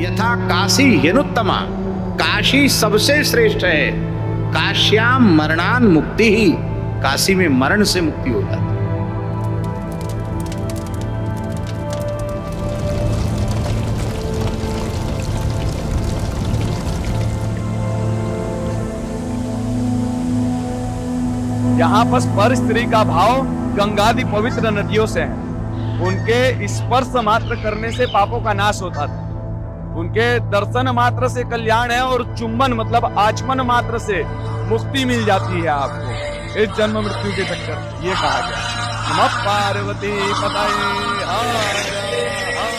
यथा काशी ह्यनुत्तमा, काशी सबसे श्रेष्ठ है। काश्याम मरणान मुक्ति ही, काशी में मरण से मुक्ति हो जाती है। यहाँ पर पर स्त्री का भाव गंगादि पवित्र नदियों से है। उनके स्पर्श मात्र करने से पापों का नाश होता था। उनके दर्शन मात्र से कल्याण है और चुंबन मतलब आचमन मात्र से मुक्ति मिल जाती है आपको इस जन्म मृत्यु के चक्कर। ये कहा गया नमः पार्वती पतये हर हर।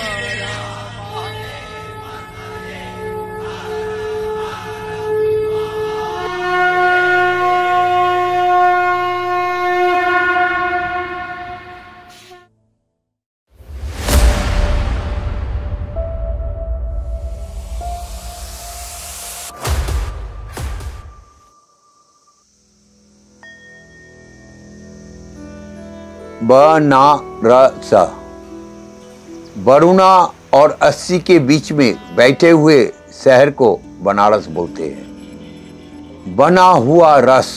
बनारस, वरुणा और अस्सी के बीच में बैठे हुए शहर को बनारस बोलते हैं। बना हुआ रस,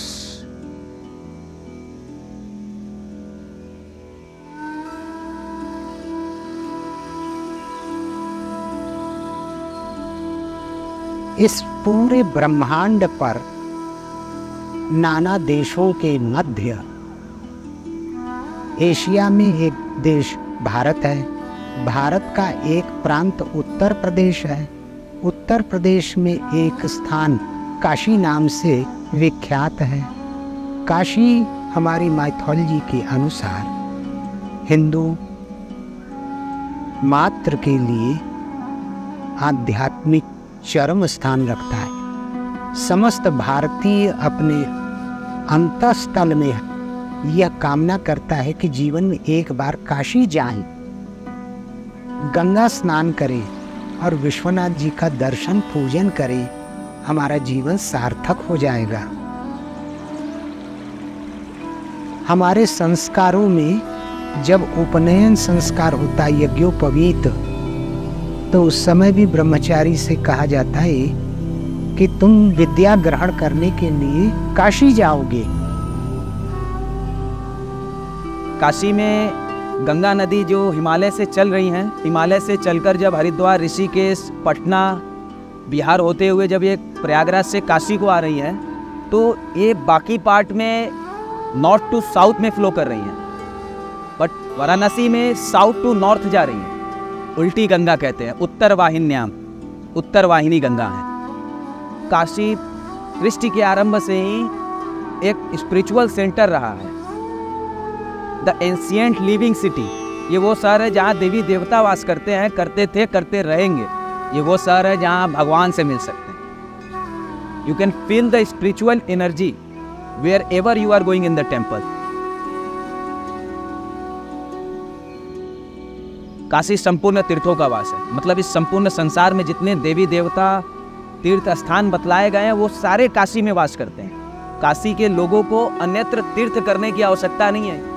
इस पूरे ब्रह्मांड पर नाना देशों के मध्य एशिया में एक देश भारत है। भारत का एक प्रांत उत्तर प्रदेश है। उत्तर प्रदेश में एक स्थान काशी नाम से विख्यात है। काशी हमारी माइथोलॉजी के अनुसार हिंदू मात्र के लिए आध्यात्मिक चरम स्थान रखता है। समस्त भारतीय अपने अंतःस्थल में यह कामना करता है कि जीवन में एक बार काशी जाएं, गंगा स्नान करें और विश्वनाथ जी का दर्शन पूजन करें। हमारा जीवन सार्थक हो जाएगा। हमारे संस्कारों में जब उपनयन संस्कार होता है यज्ञोपवीत, तो उस समय भी ब्रह्मचारी से कहा जाता है कि तुम विद्या ग्रहण करने के लिए काशी जाओगे। काशी में गंगा नदी जो हिमालय से चल रही हैं, हिमालय से चलकर जब हरिद्वार, ऋषिकेश, पटना, बिहार होते हुए जब ये प्रयागराज से काशी को आ रही हैं, तो ये बाकी पार्ट में नॉर्थ टू साउथ में फ्लो कर रही हैं, बट वाराणसी में साउथ टू नॉर्थ जा रही हैं। उल्टी गंगा कहते हैं, उत्तर वाहिन्याम, उत्तर वाहिनी गंगा है। काशी सृष्टि के आरंभ से ही एक स्पिरिचुअल सेंटर रहा है। द एंशिएंट लिविंग सिटी, ये वो शहर है जहाँ देवी देवता वास करते हैं, करते थे, करते रहेंगे। ये वो शहर है जहाँ भगवान से मिल सकते हैं। You can feel the spiritual energy wherever you are going in the temple. Kashi संपूर्ण तीर्थों का वास है, मतलब इस संपूर्ण संसार में जितने देवी देवता तीर्थ स्थान बतलाए गए हैं वो सारे काशी में वास करते हैं। काशी के लोगों को अन्यत्र तीर्थ करने की आवश्यकता नहीं है।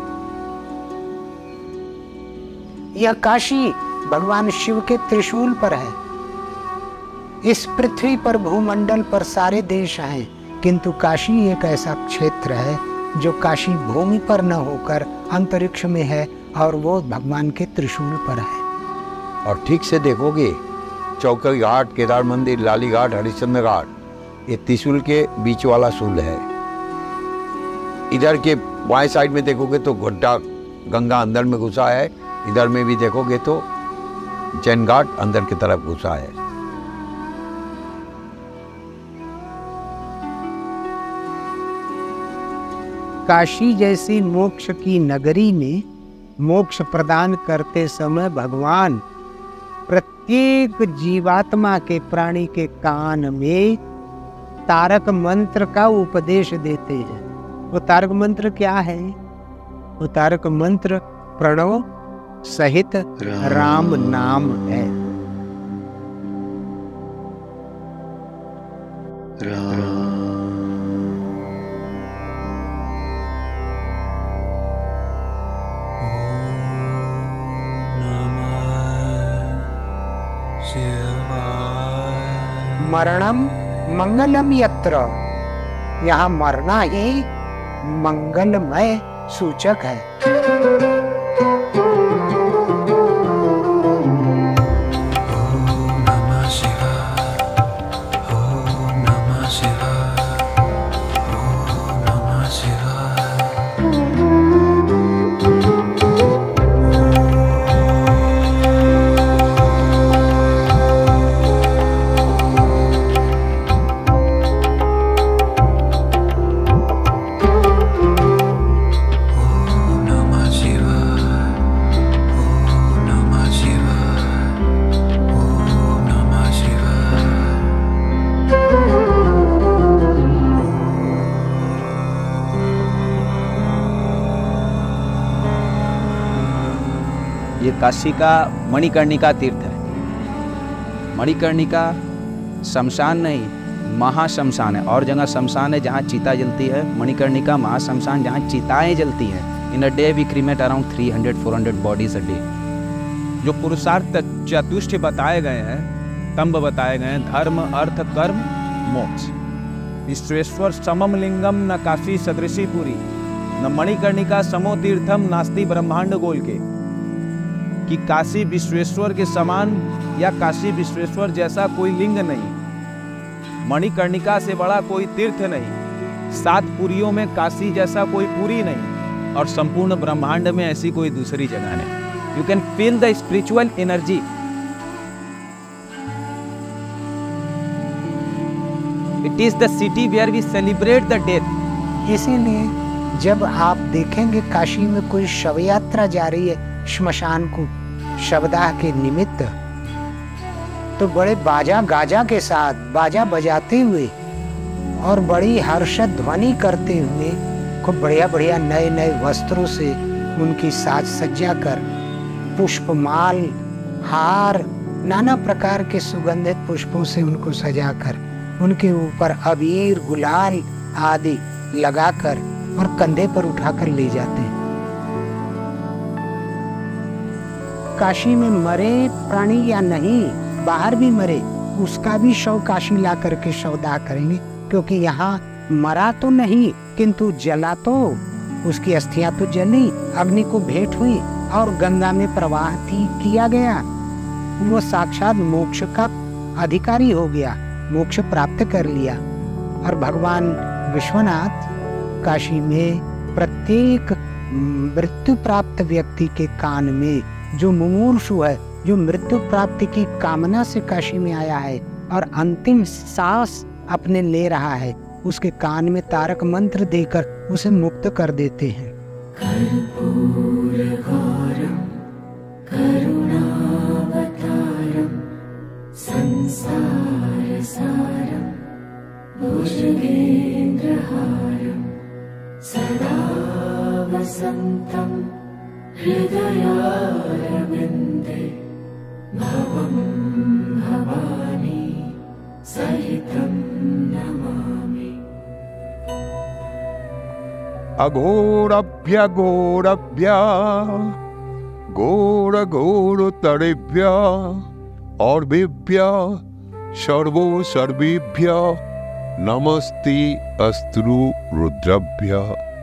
यह काशी भगवान शिव के त्रिशूल पर है। इस पृथ्वी पर भूमंडल पर सारे देश हैं, किंतु काशी एक ऐसा क्षेत्र है जो काशी भूमि पर न होकर अंतरिक्ष में है और वो भगवान के त्रिशूल पर है। और ठीक से देखोगे चौकी घाट, केदार मंदिर, लाली घाट, हरिश्चंद्र घाट, ये त्रिशूल के बीच वाला शूल है। इधर के बाएं साइड में देखोगे तो गड्ढा, गंगा अंदर में घुसा है। इधर में भी देखोगे तो जैन घाट अंदर की तरफ घुसा है। काशी जैसी मोक्ष की नगरी में मोक्ष प्रदान करते समय भगवान प्रत्येक जीवात्मा के, प्राणी के कान में तारक मंत्र का उपदेश देते हैं। वो तारक मंत्र क्या है? वो तारक मंत्र प्रणव सहित राम नाम है। शिवाय मरणम मंगलम यत्र, यहाँ मरना ही मंगलमय सूचक है। ये काशी का मणिकर्णिका तीर्थ है। मणिकर्णिका शमशान नहीं, महाशमशान है। और जगह शमशान है जहाँ चिता जलती है, मणिकर्णिका महाशमशान जहाँ चिताएं जलती हैं। In a day we cremate around 300-400 bodies a day. जो पुरुषार्थ चतुष्ट बताए गए हैं, स्तंभ बताए गए हैं, धर्म अर्थ कर्म मोक्ष। विश्वेश्वर समम लिंगम न काशी सदृशी पुरी, न मणिकर्णिका समो तीर्थम नास्ति ब्रह्मांड गोल के। कि काशी विश्वेश्वर के समान या काशी विश्वेश्वर जैसा कोई लिंग नहीं, मणिकर्णिका से बड़ा कोई तीर्थ नहीं, 7 पुरियों में काशी जैसा कोई पुरी नहीं, और संपूर्ण ब्रह्मांड में ऐसी कोई दूसरी जगह नहीं। You can feel the spiritual energy. It is the city where we celebrate the death. इसीलिए जब आप देखेंगे काशी में कोई शव यात्रा जा रही है श्मशान को शवदाह के निमित्त, तो बड़े बाजा गाजा के साथ, बाजा बजाते हुए और बड़ी हर्षद ध्वनि करते हुए, खूब बढ़िया बढ़िया नए नए वस्त्रों से उनकी साज सज्जा कर, पुष्पमाल, हार, नाना प्रकार के सुगंधित पुष्पों से उनको सजाकर, उनके ऊपर अबीर गुलाल आदि लगाकर और कंधे पर उठाकर ले जाते हैं। काशी में मरे प्राणी या नहीं, बाहर भी मरे, उसका भी शव काशी ला करके शवदाह करेंगे, क्योंकि यहाँ मरा तो नहीं किंतु जला तो, उसकी अस्थियां तो जली, अग्नि को भेंट हुई और गंगा में प्रवाह किया गया। वो साक्षात मोक्ष का अधिकारी हो गया, मोक्ष प्राप्त कर लिया। और भगवान विश्वनाथ काशी में प्रत्येक मृत्यु प्राप्त व्यक्ति के कान में, जो मुमूर्षु है, जो मृत्यु प्राप्ति की कामना से काशी में आया है और अंतिम सांस अपने ले रहा है, उसके कान में तारक मंत्र देकर उसे मुक्त कर देते हैं। सदा वसन्तं हृदयारविन्दे भवं भवानी सहितं नमामि। अघोरभ्यघोरभ्य घोर घोर तरेभ्य और बेभ्य सर्वो सर्वेभ्य नमस्ते अस्तु रुद्रभ्य।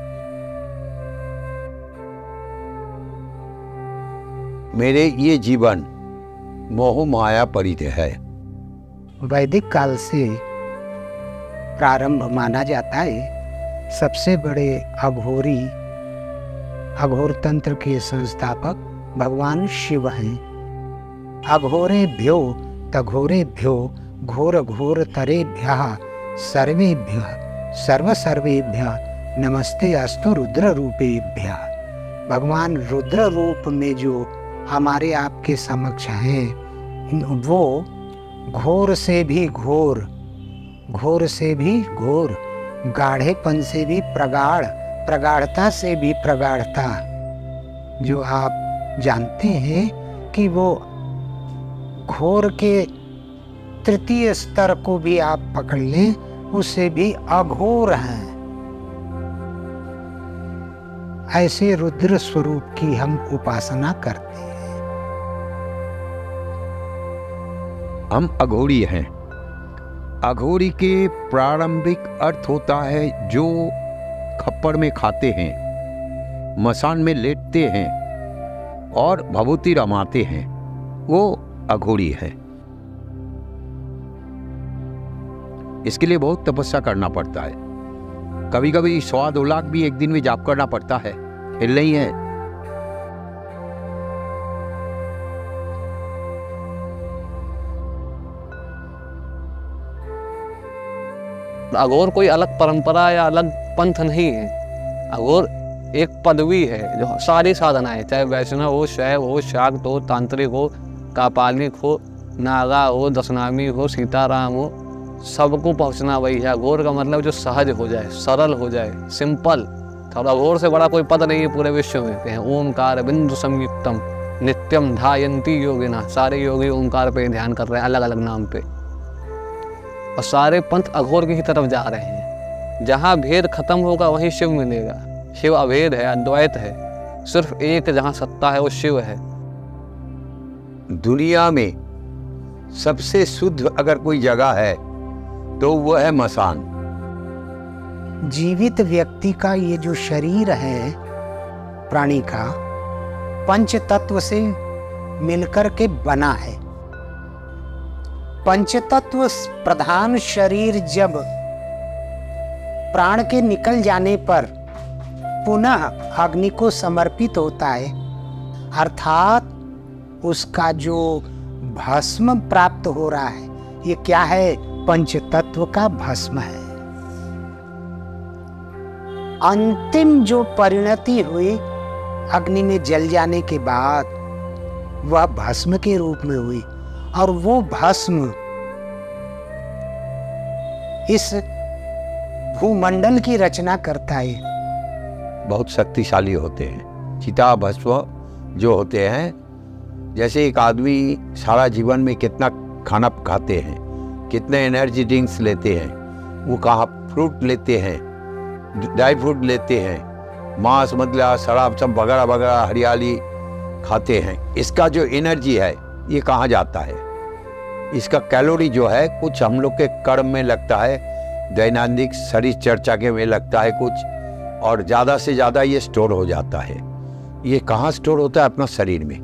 मेरे ये जीवन मोह माया परित है। वैदिक काल से प्रारंभ माना जाता है। सबसे बड़े अघोरी, अघोर तंत्र के संस्थापक भगवान शिव हैं। अघोरेभ्यो तघोरेभ्यो घोर घोर तरेभ्यः सर्वेभ्यः सर्व सर्वेभ्यः नमस्ते अस्तु रुद्र रूपेभ्यः। भगवान रुद्र रूप में जो हमारे आपके समक्ष हैं, वो घोर से भी घोर, घोर से भी घोर, गाढ़ेपन से भी प्रगाढ़, प्रगाढ़ता से भी प्रगाढ़ता, जो आप जानते हैं कि वो घोर के तृतीय स्तर को भी आप पकड़ लें, उससे भी अघोर हैं। ऐसे रुद्र स्वरूप की हम उपासना करते हैं। हम अघोरी हैं, अघोरी के प्रारंभिक अर्थ होता है जो खप्पर में खाते हैं, मसान में लेटते हैं और भभूति रमाते हैं, वो अघोरी है। इसके लिए बहुत तपस्या करना पड़ता है। कभी कभी 1.25 लाख भी एक दिन में जाप करना पड़ता है, हिल नहीं है। अघोर कोई अलग परंपरा या अलग पंथ नहीं है। अघोर एक पदवी है जो सारी साधनाएं, चाहे वैष्णव हो, शैव हो, शाक्त हो, तांत्रिक हो, कापालिक हो, नागा हो, दशनामी हो, सीताराम हो, सबको पहुंचना वही है। अघोर का मतलब जो सहज हो जाए, सरल हो जाए, सिंपल। और अघोर से बड़ा कोई पद नहीं है पूरे विश्व में। कहें ओमकार बिंदु संयुक्तम नित्यम ध्यायन्ति योगिना, सारे योगी ओमकार पे ध्यान कर रहे हैं अलग अलग नाम पे, और सारे पंथ अघोर की ही तरफ जा रहे हैं। जहाँ भेद खत्म होगा वहीं शिव मिलेगा। शिव अभेद है, अद्वैत है, सिर्फ एक जहाँ सत्ता है वो शिव है। दुनिया में सबसे शुद्ध अगर कोई जगह है तो वह है मसान। जीवित व्यक्ति का ये जो शरीर है प्राणी का, पंच तत्व से मिलकर के बना है। पंचतत्व प्रधान शरीर जब प्राण के निकल जाने पर पुनः अग्नि को समर्पित होता है, अर्थात उसका जो भस्म प्राप्त हो रहा है, ये क्या है? पंचतत्व का भस्म है। अंतिम जो परिणति हुई अग्नि में जल जाने के बाद, वह भस्म के रूप में हुई, और वो भस्म इस भूमंडल की रचना करता है। बहुत शक्तिशाली होते हैं चिता भस्म जो होते हैं। जैसे एक आदमी सारा जीवन में कितना खाना खाते हैं, कितने एनर्जी ड्रिंक्स लेते हैं, वो कहाँ फ्रूट लेते हैं, ड्राई फ्रूट लेते हैं, मांस मतलब शराब सब वगैरह वगैरह हरियाली खाते हैं। इसका जो एनर्जी है ये कहाँ जाता है? इसका कैलोरी जो है कुछ हम लोग के कर्म में लगता है, दैनिक शरीर चर्चा के में लगता है कुछ, और ज़्यादा से ज़्यादा ये स्टोर हो जाता है। ये कहाँ स्टोर होता है? अपना शरीर में।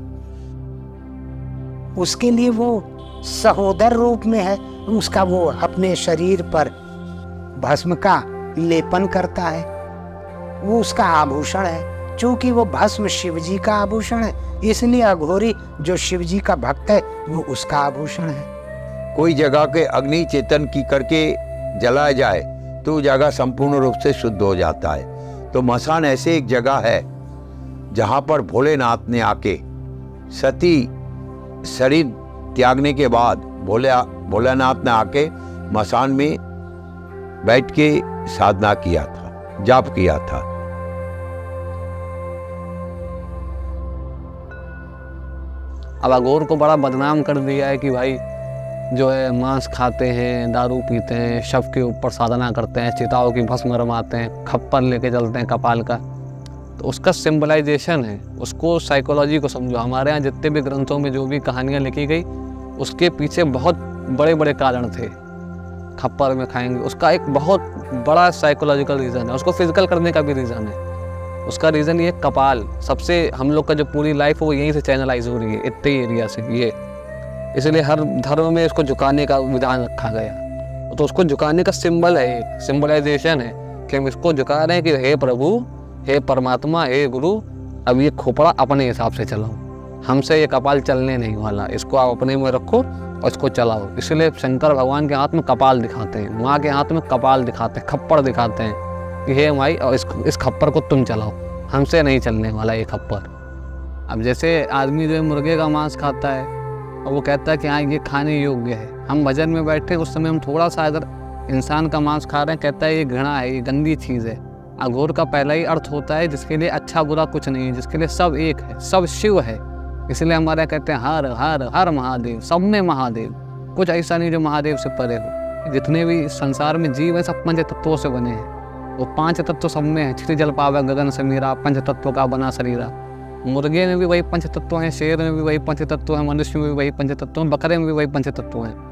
उसके लिए वो सहोदर रूप में है, उसका वो अपने शरीर पर भस्म का लेपन करता है, वो उसका आभूषण है। क्योंकि वो भस्म शिव जी का आभूषण है, इसलिए अघोरी जो शिव जी का भक्त है वो उसका आभूषण है। कोई जगह के अग्नि चेतन की करके जलाया जाए तो जगह संपूर्ण रूप से शुद्ध हो जाता है। तो मसान ऐसे एक जगह है जहाँ पर भोलेनाथ ने आके सती शरीर त्यागने के बाद भोलेनाथ ने आके मसान में बैठ के साधना किया था, जाप किया था। अब अघोर को बड़ा बदनाम कर दिया है कि भाई जो है मांस खाते हैं, दारू पीते हैं, शव के ऊपर साधना करते हैं, चिताओं की भस्म रमाते हैं, खप्पर लेके चलते हैं कपाल का। तो उसका सिंबलाइजेशन है, उसको साइकोलॉजी को समझो। हमारे यहाँ जितने भी ग्रंथों में जो भी कहानियाँ लिखी गई उसके पीछे बहुत बड़े बड़े कारण थे। खप्पर में खाएंगे, उसका एक बहुत बड़ा साइकोलॉजिकल रीज़न है। उसको फिजिकल करने का भी रीज़न है। उसका रीज़न ये कपाल, सबसे हम लोग का जो पूरी लाइफ है वो यहीं से चैनलाइज हो रही है, इतने एरिया से ये। इसलिए हर धर्म में इसको झुकाने का विधान रखा गया। तो उसको झुकाने का सिंबल है, एक सिंबलाइजेशन है कि हम इसको झुका रहे हैं कि हे प्रभु, हे परमात्मा, हे गुरु, अब ये खोपड़ा अपने हिसाब से चलाओ, हमसे ये कपाल चलने नहीं वाला, इसको आप अपने में रखो और इसको चलाओ। इसलिए शंकर भगवान के हाथ में कपाल दिखाते हैं, माँ के हाथ में कपाल दिखाते हैं, खप्पर दिखाते हैं कि हे माई, और इस खप्पर को तुम चलाओ, हमसे नहीं चलने वाला ये खप्पर। अब जैसे आदमी जो मुर्गे का मांस खाता है और वो कहता है कि हाँ ये खाने योग्य है, हम भजन में बैठे उस समय हम थोड़ा सा अगर इंसान का मांस खा रहे हैं, कहता है ये घृणा है, ये गंदी चीज़ है। अघोर का पहला ही अर्थ होता है जिसके लिए अच्छा बुरा कुछ नहीं है, जिसके लिए सब एक है, सब शिव है। इसलिए हमारे कहते हैं हर हर हर महादेव, सब में महादेव, कुछ ऐसा नहीं जो महादेव से परे हो। जितने भी संसार में जीव हैं सब पंच तत्वों से बने हैं। वो पांच तत्व सब में है, क्षिति जल पावे गगन समीरा, पंच तत्व का बना शरीरा। मुर्गे में भी वही पंच तत्व हैं, शेर में भी वही पंच तत्व हैं, मनुष्य में भी वही पंच तत्व हैं, बकरे में भी वही पंच तत्व हैं।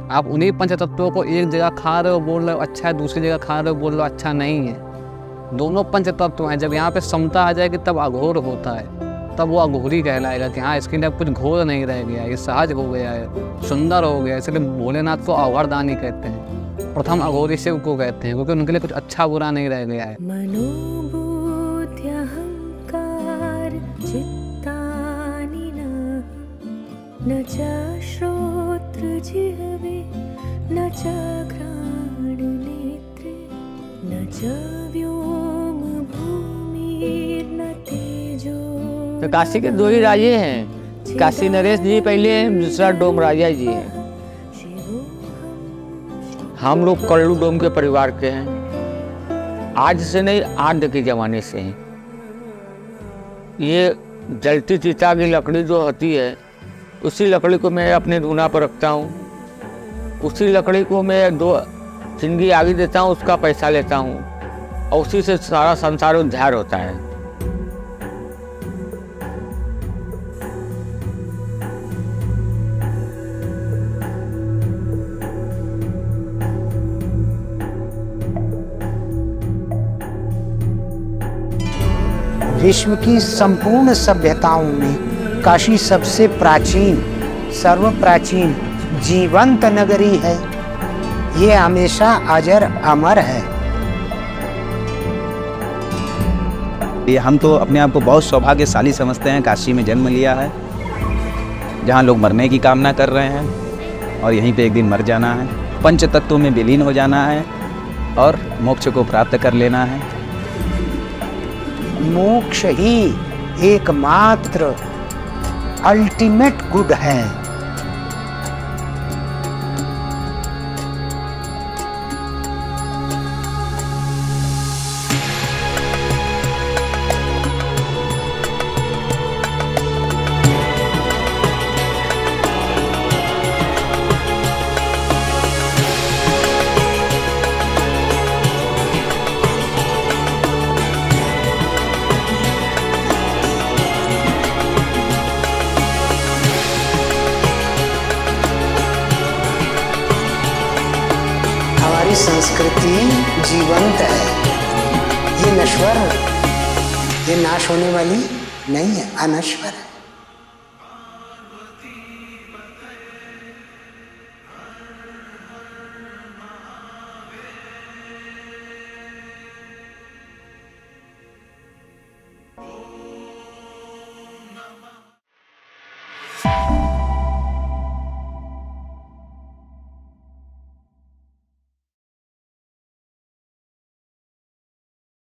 आप उन्हीं पंच तत्वों को एक जगह खा रहे हो बोल रहे हो अच्छा है, दूसरी जगह खा रहे हो बोल रहे हो अच्छा नहीं है। दोनों पंच तत्व हैं। जब यहाँ पे समता आ जाएगी तब अघोर होता है, तब वो अघोरी कहलाएगा कि हाँ इसके अंदर कुछ घोर नहीं रह गया, ये सहज हो गया है, सुंदर हो गया। इसलिए भोलेनाथ को अघोरदानी कहते हैं। प्रथम अघोरी शिव को कहते हैं क्योंकि उनके लिए कुछ अच्छा बुरा नहीं रह गया है। मनोबुद्धि अहंकार चित्तानि न च श्रोत्र जिह्वे न च घ्राण नेत्रे न च व्योम भूमिर्न तेजो। तो काशी के दो ही राजे हैं, काशी नरेश जी पहले हैं, दूसरा डोम राजा जी हैं। हम लोग कल्लू डोम के परिवार के हैं। आज से नहीं, आद्य के जमाने से हैं। ये जलती चिता की लकड़ी जो होती है, उसी लकड़ी को मैं अपने धूना पर रखता हूँ। उसी लकड़ी को मैं 2 जिंदगी आगे देता हूँ, उसका पैसा लेता हूँ और उसी से सारा संसार उद्धार होता है। विश्व की संपूर्ण सभ्यताओं में काशी सबसे प्राचीन, सर्वप्राचीन, जीवंत नगरी है। ये हमेशा अजर अमर है। ये हम तो अपने आप को बहुत सौभाग्यशाली समझते हैं, काशी में जन्म लिया है, जहाँ लोग मरने की कामना कर रहे हैं और यहीं पे एक दिन मर जाना है, पंच तत्वों में विलीन हो जाना है और मोक्ष को प्राप्त कर लेना है। मोक्ष ही एकमात्र अल्टीमेट गुड है। संस्कृति जीवंत है, ये नश्वर है, ये नाश होने वाली नहीं है, अनश्वर है।